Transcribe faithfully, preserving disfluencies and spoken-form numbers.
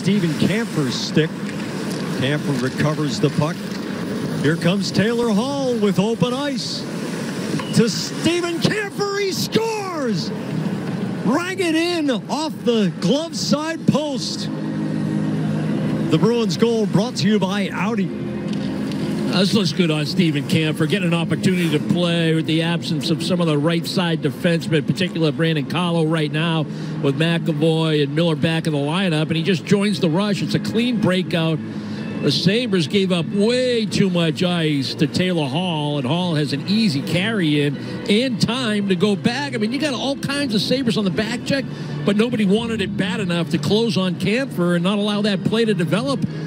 Steven Kampfer's stick. Kampfer recovers the puck. Here comes Taylor Hall with open ice. To Steven Kampfer, he scores! Rang it in off the glove side post. The Bruins goal brought to you by Audi. This looks good on Steven Kampfer, getting an opportunity to play with the absence of some of the right side defensemen, particularly Brandon Carlo right now with McAvoy and Miller back in the lineup, and he just joins the rush. It's a clean breakout. The Sabres gave up way too much ice to Taylor Hall, and Hall has an easy carry in and time to go back. I mean, you got all kinds of Sabres on the back check, but nobody wanted it bad enough to close on Kampfer and not allow that play to develop.